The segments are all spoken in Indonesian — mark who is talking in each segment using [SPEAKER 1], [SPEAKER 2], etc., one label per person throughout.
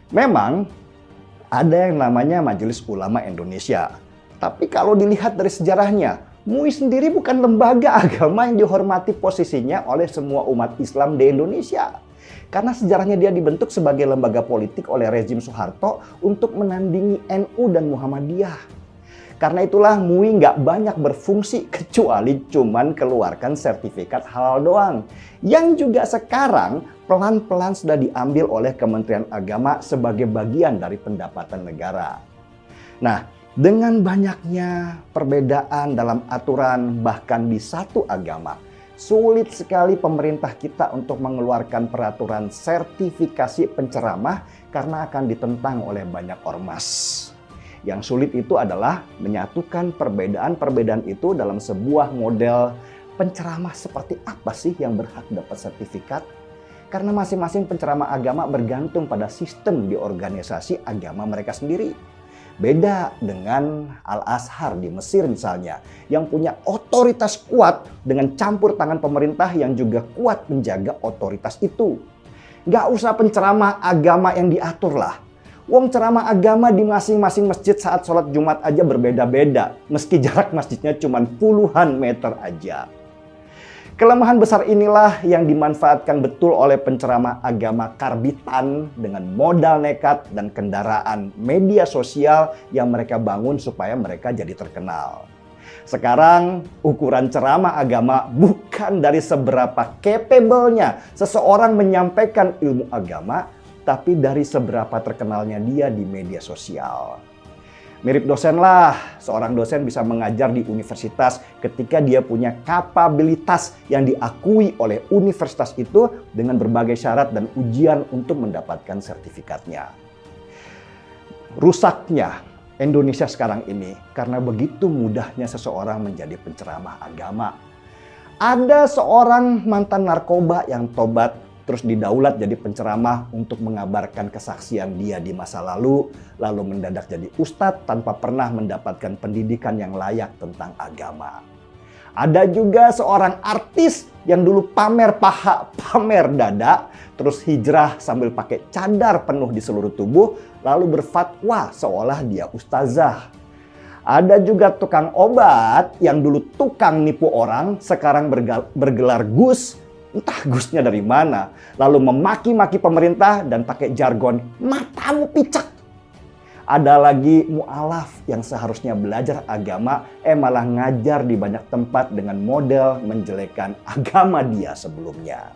[SPEAKER 1] Memang ada yang namanya Majelis Ulama Indonesia. Tapi kalau dilihat dari sejarahnya, MUI sendiri bukan lembaga agama yang dihormati posisinya oleh semua umat Islam di Indonesia. Karena sejarahnya dia dibentuk sebagai lembaga politik oleh rezim Soeharto untuk menandingi NU dan Muhammadiyah. Karena itulah MUI nggak banyak berfungsi kecuali cuman keluarkan sertifikat halal doang. Yang juga sekarang pelan-pelan sudah diambil oleh Kementerian Agama sebagai bagian dari pendapatan negara. Nah, dengan banyaknya perbedaan dalam aturan bahkan di satu agama, sulit sekali pemerintah kita untuk mengeluarkan peraturan sertifikasi penceramah karena akan ditentang oleh banyak ormas. Yang sulit itu adalah menyatukan perbedaan-perbedaan itu dalam sebuah model penceramah seperti apa sih yang berhak dapat sertifikat? Karena masing-masing penceramah agama bergantung pada sistem di organisasi agama mereka sendiri. Beda dengan Al-Azhar di Mesir misalnya, yang punya otoritas kuat dengan campur tangan pemerintah yang juga kuat menjaga otoritas itu. Gak usah penceramah agama yang diatur lah. Wong ceramah agama di masing-masing masjid saat sholat Jumat aja berbeda-beda, meski jarak masjidnya cuma puluhan meter aja. Kelemahan besar inilah yang dimanfaatkan betul oleh penceramah agama karbitan dengan modal nekat dan kendaraan media sosial yang mereka bangun supaya mereka jadi terkenal. Sekarang ukuran ceramah agama bukan dari seberapa capable-nya seseorang menyampaikan ilmu agama, tapi dari seberapa terkenalnya dia di media sosial. Mirip dosen lah, seorang dosen bisa mengajar di universitas ketika dia punya kapabilitas yang diakui oleh universitas itu dengan berbagai syarat dan ujian untuk mendapatkan sertifikatnya. Rusaknya Indonesia sekarang ini karena begitu mudahnya seseorang menjadi penceramah agama. Ada seorang mantan narkoba yang tobat terus didaulat jadi penceramah untuk mengabarkan kesaksian dia di masa lalu mendadak jadi ustadz tanpa pernah mendapatkan pendidikan yang layak tentang agama. Ada juga seorang artis yang dulu pamer paha, pamer dada, terus hijrah sambil pakai cadar penuh di seluruh tubuh, lalu berfatwa seolah dia ustazah. Ada juga tukang obat yang dulu tukang nipu orang, sekarang bergelar Gus. Entah Gusnya dari mana, lalu memaki-maki pemerintah dan pakai jargon matamu picak. Ada lagi mu'alaf yang seharusnya belajar agama, malah ngajar di banyak tempat dengan model menjelekan agama dia sebelumnya.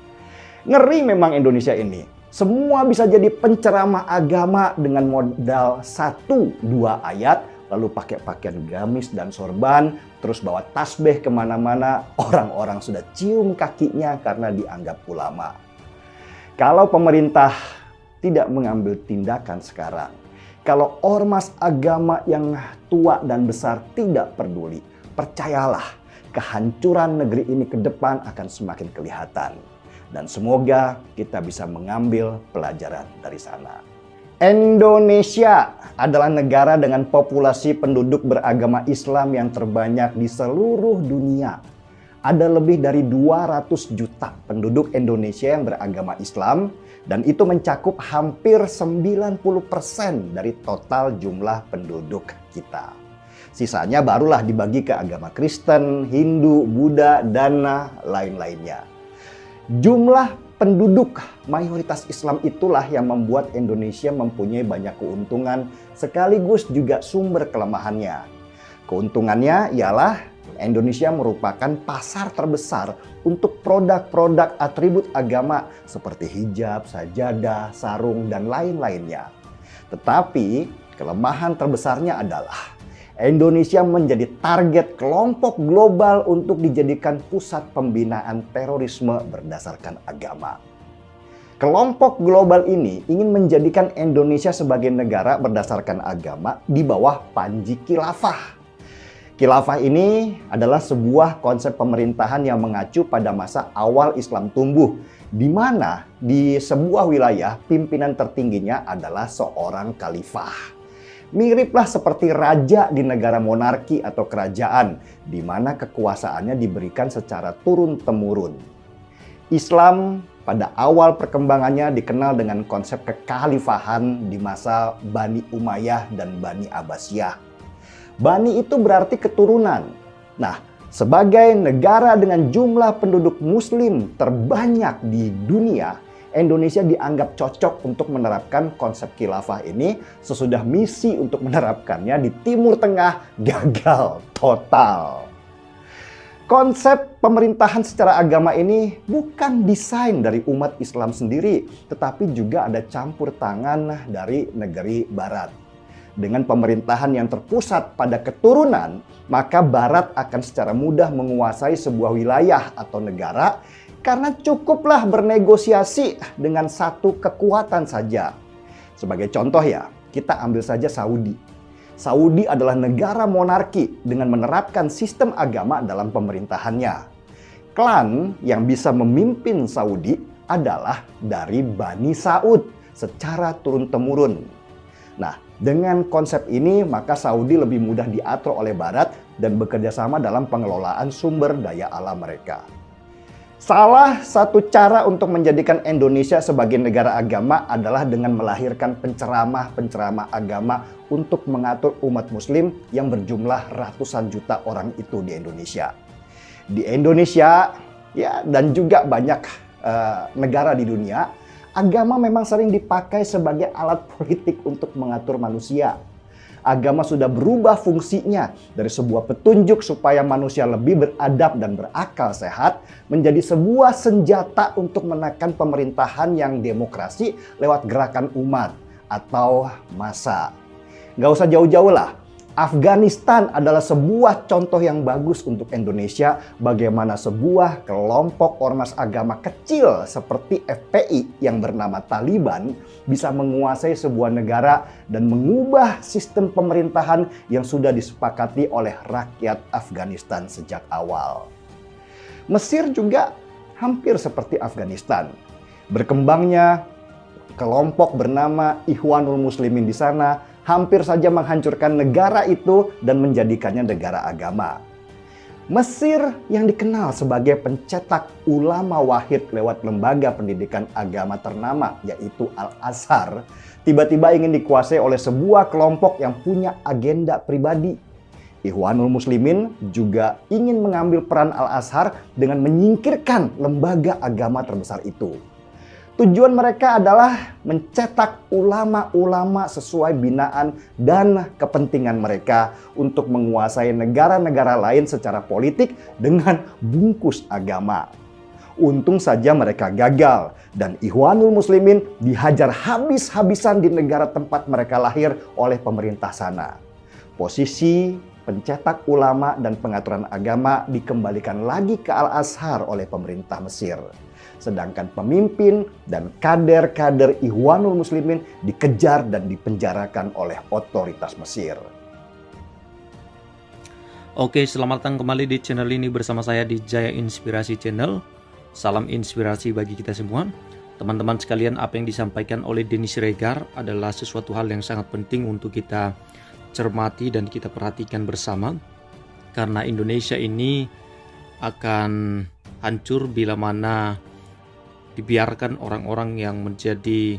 [SPEAKER 1] Ngeri memang Indonesia ini. Semua bisa jadi penceramah agama dengan modal 1-2 ayat, lalu pakai pakaian gamis dan sorban, terus bawa tasbih kemana-mana, orang-orang sudah cium kakinya karena dianggap ulama. Kalau pemerintah tidak mengambil tindakan sekarang, kalau ormas agama yang tua dan besar tidak peduli, percayalah kehancuran negeri ini ke depan akan semakin kelihatan. Dan semoga kita bisa mengambil pelajaran dari sana. Indonesia adalah negara dengan populasi penduduk beragama Islam yang terbanyak di seluruh dunia. Ada lebih dari 200 juta penduduk Indonesia yang beragama Islam dan itu mencakup hampir 90% dari total jumlah penduduk kita. Sisanya barulah dibagi ke agama Kristen, Hindu, Buddha, dan lain-lainnya. Jumlah penduduk mayoritas Islam itulah yang membuat Indonesia mempunyai banyak keuntungan sekaligus juga sumber kelemahannya. Keuntungannya ialah Indonesia merupakan pasar terbesar untuk produk-produk atribut agama seperti hijab, sajadah, sarung, dan lain-lainnya. Tetapi kelemahan terbesarnya adalah Indonesia menjadi target kelompok global untuk dijadikan pusat pembinaan terorisme berdasarkan agama. Kelompok global ini ingin menjadikan Indonesia sebagai negara berdasarkan agama di bawah panji khilafah. Khilafah ini adalah sebuah konsep pemerintahan yang mengacu pada masa awal Islam tumbuh, di mana di sebuah wilayah pimpinan tertingginya adalah seorang khalifah. Miriplah seperti raja di negara monarki atau kerajaan, di mana kekuasaannya diberikan secara turun-temurun. Islam pada awal perkembangannya dikenal dengan konsep kekhalifahan di masa Bani Umayyah dan Bani Abbasiyah. Bani itu berarti keturunan. Nah, sebagai negara dengan jumlah penduduk muslim terbanyak di dunia, Indonesia dianggap cocok untuk menerapkan konsep khilafah ini sesudah misi untuk menerapkannya di Timur Tengah gagal total. Konsep pemerintahan secara agama ini bukan desain dari umat Islam sendiri, tetapi juga ada campur tangan dari negeri Barat. Dengan pemerintahan yang terpusat pada keturunan, maka Barat akan secara mudah menguasai sebuah wilayah atau negara karena cukuplah bernegosiasi dengan satu kekuatan saja. Sebagai contoh ya, kita ambil saja Saudi. Saudi adalah negara monarki dengan menerapkan sistem agama dalam pemerintahannya. Klan yang bisa memimpin Saudi adalah dari Bani Saud secara turun-temurun. Nah, dengan konsep ini maka Saudi lebih mudah diatur oleh Barat dan bekerja sama dalam pengelolaan sumber daya alam mereka. Salah satu cara untuk menjadikan Indonesia sebagai negara agama adalah dengan melahirkan penceramah-penceramah agama untuk mengatur umat muslim yang berjumlah ratusan juta orang itu di Indonesia. Di Indonesia ya dan juga banyak negara di dunia, agama memang sering dipakai sebagai alat politik untuk mengatur manusia. Agama sudah berubah fungsinya dari sebuah petunjuk supaya manusia lebih beradab dan berakal sehat menjadi sebuah senjata untuk menekan pemerintahan yang demokrasi lewat gerakan umat atau massa. Gak usah jauh-jauh lah. Afghanistan adalah sebuah contoh yang bagus untuk Indonesia bagaimana sebuah kelompok ormas agama kecil seperti FPI yang bernama Taliban bisa menguasai sebuah negara dan mengubah sistem pemerintahan yang sudah disepakati oleh rakyat Afghanistan sejak awal. Mesir juga hampir seperti Afghanistan. Berkembangnya kelompok bernama Ikhwanul Muslimin di sana hampir saja menghancurkan negara itu dan menjadikannya negara agama. Mesir yang dikenal sebagai pencetak ulama wahid lewat lembaga pendidikan agama ternama yaitu Al-Azhar, tiba-tiba ingin dikuasai oleh sebuah kelompok yang punya agenda pribadi. Ikhwanul Muslimin juga ingin mengambil peran Al-Azhar dengan menyingkirkan lembaga agama terbesar itu. Tujuan mereka adalah mencetak ulama-ulama sesuai binaan dan kepentingan mereka untuk menguasai negara-negara lain secara politik dengan bungkus agama. Untung saja mereka gagal dan Ikhwanul Muslimin dihajar habis-habisan di negara tempat mereka lahir oleh pemerintah sana. Posisi pencetak ulama dan pengaturan agama dikembalikan lagi ke Al-Azhar oleh pemerintah Mesir. Sedangkan pemimpin dan kader-kader Ikhwanul Muslimin dikejar dan dipenjarakan oleh otoritas Mesir.
[SPEAKER 2] Oke, selamat datang kembali di channel ini bersama saya di Jaya Inspirasi Channel. Salam inspirasi bagi kita semua. Teman-teman sekalian, apa yang disampaikan oleh Denny Siregar adalah sesuatu hal yang sangat penting untuk kita cermati dan kita perhatikan bersama. Karena Indonesia ini akan hancur bila mana dibiarkan orang-orang yang menjadi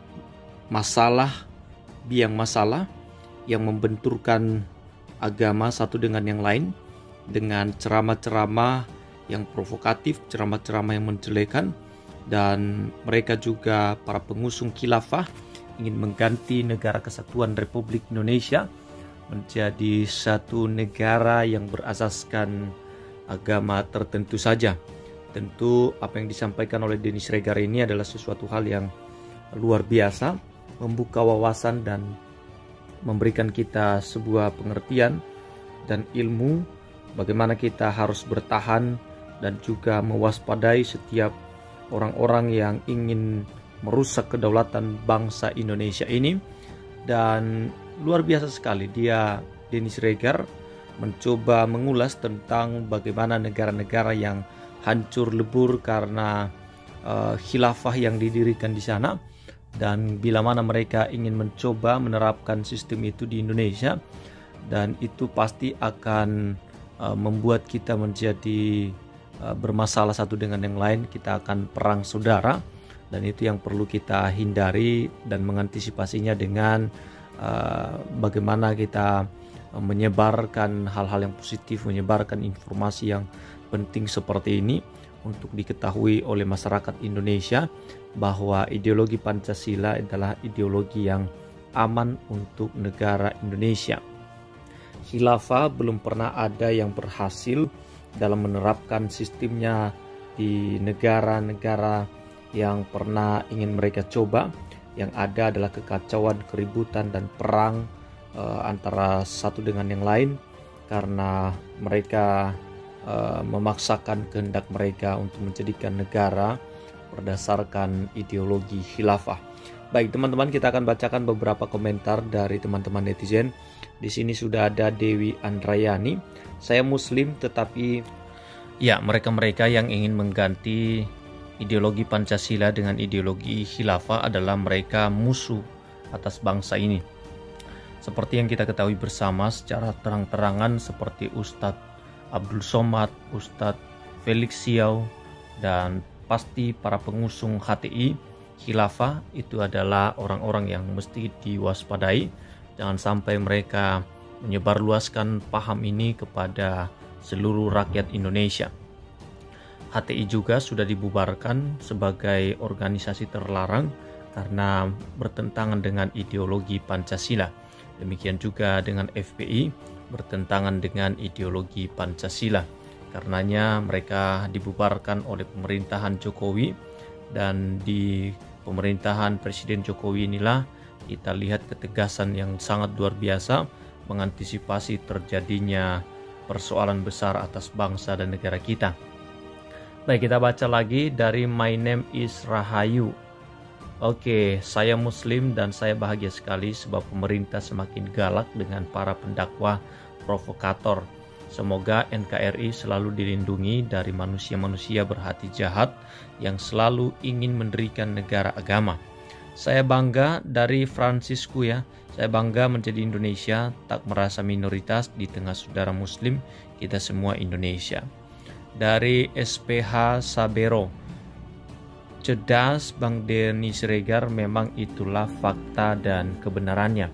[SPEAKER 2] biang masalah yang membenturkan agama satu dengan yang lain dengan ceramah-ceramah yang provokatif, ceramah-ceramah yang menjelekan, dan mereka juga para pengusung khilafah ingin mengganti negara kesatuan Republik Indonesia menjadi satu negara yang berasaskan agama tertentu saja. Tentu apa yang disampaikan oleh Denny Siregar ini adalah sesuatu hal yang luar biasa, membuka wawasan dan memberikan kita sebuah pengertian dan ilmu bagaimana kita harus bertahan dan juga mewaspadai setiap orang-orang yang ingin merusak kedaulatan bangsa Indonesia ini. Dan luar biasa sekali Denny Siregar mencoba mengulas tentang bagaimana negara-negara yang hancur lebur karena khilafah yang didirikan di sana, dan bila mana mereka ingin mencoba menerapkan sistem itu di Indonesia, dan itu pasti akan membuat kita menjadi bermasalah satu dengan yang lain, kita akan perang saudara, dan itu yang perlu kita hindari dan mengantisipasinya dengan bagaimana kita menyebarkan hal-hal yang positif, menyebarkan informasi yang penting seperti ini untuk diketahui oleh masyarakat Indonesia bahwa ideologi Pancasila adalah ideologi yang aman untuk negara Indonesia. Khilafah belum pernah ada yang berhasil dalam menerapkan sistemnya di negara-negara yang pernah ingin mereka coba. Yang ada adalah kekacauan, keributan, dan perang antara satu dengan yang lain karena mereka memaksakan kehendak mereka untuk menjadikan negara berdasarkan ideologi khilafah. Baik teman-teman, kita akan bacakan beberapa komentar dari teman-teman netizen. Di sini sudah ada Dewi Andrayani. Saya Muslim tetapi ya, mereka-mereka yang ingin mengganti ideologi Pancasila dengan ideologi khilafah adalah mereka musuh atas bangsa ini. Seperti yang kita ketahui bersama secara terang-terangan, seperti Ustadz Abdul Somad, Ustadz Felix Siau, dan pasti para pengusung HTI, khilafah itu adalah orang-orang yang mesti diwaspadai. Jangan sampai mereka menyebarluaskan paham ini kepada seluruh rakyat Indonesia. HTI juga sudah dibubarkan sebagai organisasi terlarang karena bertentangan dengan ideologi Pancasila. Demikian juga dengan FPI, bertentangan dengan ideologi Pancasila. Karenanya mereka dibubarkan oleh pemerintahan Jokowi, dan di pemerintahan Presiden Jokowi inilah kita lihat ketegasan yang sangat luar biasa mengantisipasi terjadinya persoalan besar atas bangsa dan negara kita. Baik, kita baca lagi dari My Name is Rahayu. Oke, saya Muslim dan saya bahagia sekali sebab pemerintah semakin galak dengan para pendakwah provokator. Semoga NKRI selalu dilindungi dari manusia-manusia berhati jahat yang selalu ingin mendirikan negara agama. Saya bangga dari Francisco ya. Saya bangga menjadi Indonesia, tak merasa minoritas di tengah saudara Muslim, kita semua Indonesia. Dari SPH Sabero. Cerdas Bang Denny Siregar, memang itulah fakta dan kebenarannya.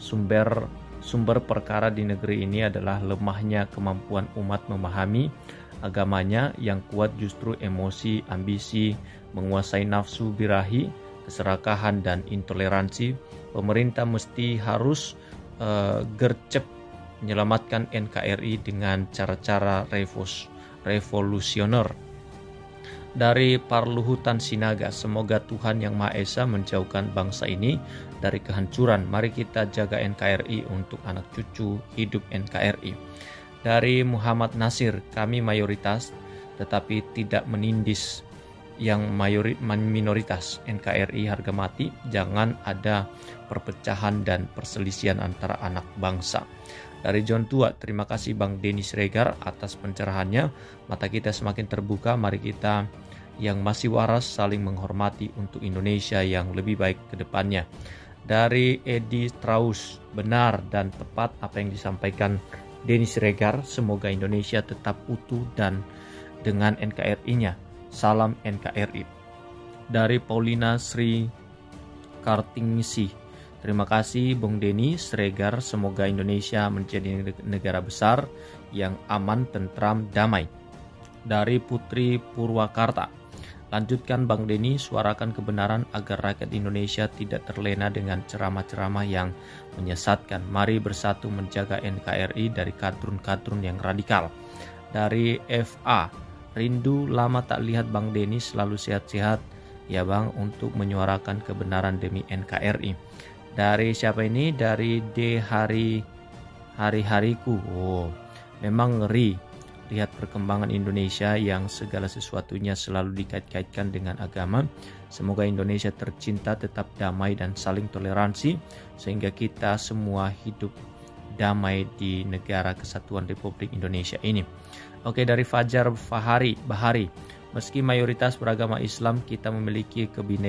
[SPEAKER 2] Sumber perkara di negeri ini adalah lemahnya kemampuan umat memahami agamanya. Yang kuat justru emosi, ambisi, menguasai nafsu birahi, keserakahan, dan intoleransi. Pemerintah mesti harus gercep menyelamatkan NKRI dengan cara-cara revolusioner. Dari Parluhutan Sinaga, semoga Tuhan Yang Maha Esa menjauhkan bangsa ini dari kehancuran. Mari kita jaga NKRI untuk anak cucu hidup NKRI. Dari Muhammad Nasir, kami mayoritas tetapi tidak menindis yang minoritas. NKRI harga mati, jangan ada perpecahan dan perselisihan antara anak bangsa. Dari John Tua, terima kasih Bang Denny Siregar atas pencerahannya. Mata kita semakin terbuka, mari kita yang masih waras saling menghormati untuk Indonesia yang lebih baik ke depannya. Dari Edi Strauss, benar dan tepat apa yang disampaikan Denny Siregar. Semoga Indonesia tetap utuh dan dengan NKRI-nya. Salam NKRI. Dari Paulina Sri Kartingisi, terima kasih Bung Denny Siregar, semoga Indonesia menjadi negara besar yang aman, tentram, damai. Dari Putri Purwakarta, lanjutkan Bang Denny, suarakan kebenaran agar rakyat Indonesia tidak terlena dengan ceramah-ceramah yang menyesatkan. Mari bersatu menjaga NKRI dari kadrun-kadrun yang radikal. Dari FA, rindu lama tak lihat Bang Denny, selalu sehat-sehat ya Bang untuk menyuarakan kebenaran demi NKRI. Dari siapa ini? Dari D Hari-hariku. Oh, memang ngeri lihat perkembangan Indonesia yang segala sesuatunya selalu dikait-kaitkan dengan agama. Semoga Indonesia tercinta tetap damai dan saling toleransi sehingga kita semua hidup damai di negara kesatuan Republik Indonesia ini. Oke, dari Fajar Bahari, meski mayoritas beragama Islam, kita memiliki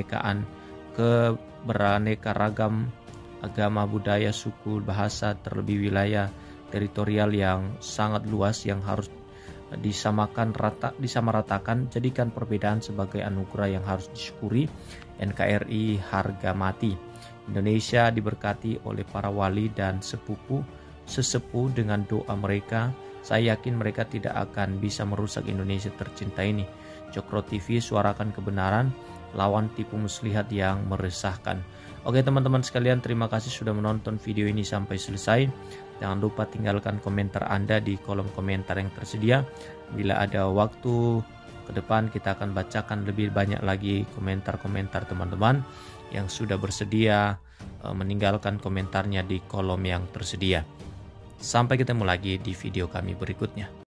[SPEAKER 2] beraneka ragam agama, budaya, suku, bahasa, terlebih wilayah teritorial yang sangat luas yang harus disamaratakan, jadikan perbedaan sebagai anugerah yang harus disyukuri. NKRI harga mati. Indonesia diberkati oleh para wali dan sesepuh dengan doa mereka. Saya yakin mereka tidak akan bisa merusak Indonesia tercinta ini. Cokro TV, suarakan kebenaran, lawan tipu muslihat yang meresahkan. Oke teman-teman sekalian, terima kasih sudah menonton video ini sampai selesai. Jangan lupa tinggalkan komentar Anda di kolom komentar yang tersedia. Bila ada waktu ke depan, kita akan bacakan lebih banyak lagi komentar-komentar teman-teman yang sudah bersedia meninggalkan komentarnya di kolom yang tersedia. Sampai ketemu lagi di video kami berikutnya.